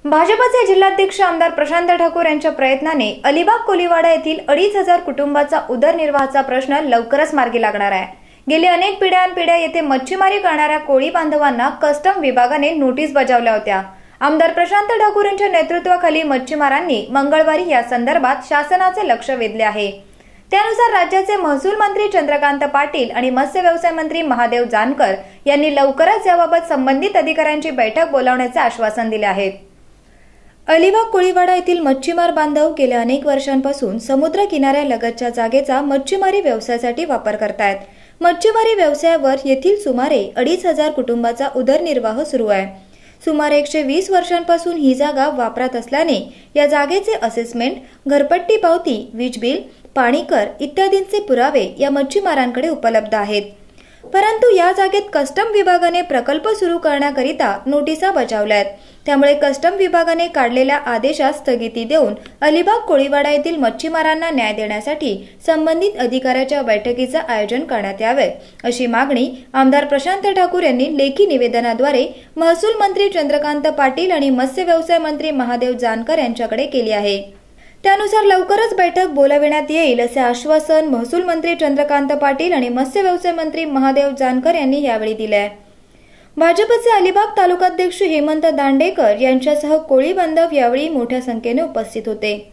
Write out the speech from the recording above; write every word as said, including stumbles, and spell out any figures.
भाजपचे जिल्हाध्यक्ष आमदार प्रशांत ठाकूर यांच्या प्रयत्नाने अलिबाग कोळीवाडा येथील अडीच हजार कुटुंबाचा उदरनिर्वाहाचा प्रश्न लवकरच मार्गी लागणार आहे। गेली अनेक पिढ्यानपिढ्या येथे मच्छीमारी करणाऱ्या कोळी बांधवांना कस्टम विभागाने नोटीस बजावल्या होत्या। आमदार प्रशांत ठाकूर यांच्या नेतृत्वाखाली मच्छीमारांनी मंगळवारी या संदर्भात शासनाचे लक्ष वेधले आहे। त्यानुसार राज्याचे महसूल मंत्री चंद्रकांत पाटील आणि मत्स्य व्यवसाय मंत्री महादेव जानकर यांनी लवकरच याबाबत संबंधित अधिकाऱ्यांची बैठक बोलावण्याचे आश्वासन दिले आहे। अलिबाग कोळीवाडा येथील मच्छीमार बांधव गेल्या अनेक वर्षांपासून समुद्र किनाऱ्यालगतच्या जागेचा मच्छीमारी व्यवसायासाठी वापर करतायत। मच्छीमारी व्यवसायावर येथील सुमारे अडीच हजार कुटुंबाचा उदरनिर्वाह सुरू आहे। सुमारे एकशे वीस वर्षांपासून ही जागा वापरात असल्याने या जागेचे असेसमेंट, घरपट्टी पावती, वीज बिल, पाणी कर इत्यादींचे पुरावे या मच्छीमारांकडे उपलब्ध आहेत। परंतु या जागेत कस्टम विभागाने प्रकल्प सुरू करण्याकरिता नोटिसा बजावल्यात। त्यामुळे कस्टम विभागाने काढलेल्या आदेशास स्थगिती देऊन अलिबाग कोळीवाडा येथील मच्छीमारांना न्याय देण्यासाठी संबंधित अधिकाऱ्याच्या बैठकीचे आयोजन करण्यात यावे, अशी मागणी आमदार प्रशांत ठाकूर यांनी लेखी निवेदनाद्वारे महसूल मंत्री चंद्रकांत पाटील आणि मत्स्य व्यवसाय मंत्री महादेव जानकर यांच्याकडे केली आहे। त्यानुसार लवकरच बैठक बोलाविण्यात येईल असे आश्वासन महसूल मंत्री चंद्रकांत पाटील आणि मत्स्य व्यवसाय मंत्री महादेव जानकर यांनी यावेळी दिले। भाजपचे अलिबाग तालुकाध्यक्ष हेमंत दांडेकर यांच्यासह कोळी बांधव यावेळी मोठ्या संख्येने उपस्थित होते।